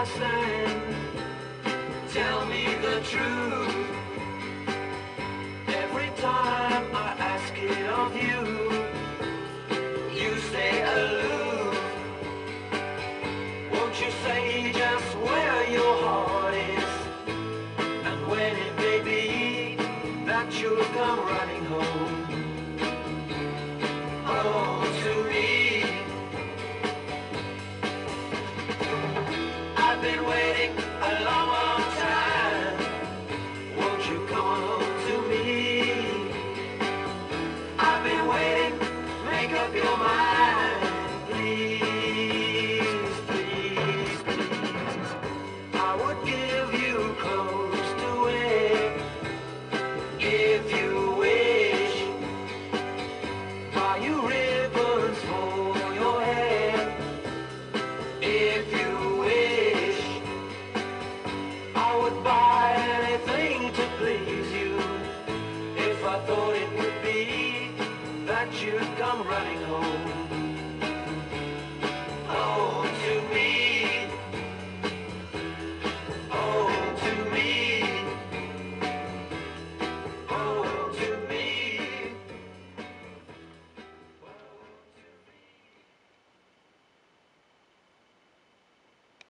understand. Tell me the truth. Every time I ask it of you, you stay aloof. Won't you say just where your heart is, and when it may be that you'll come running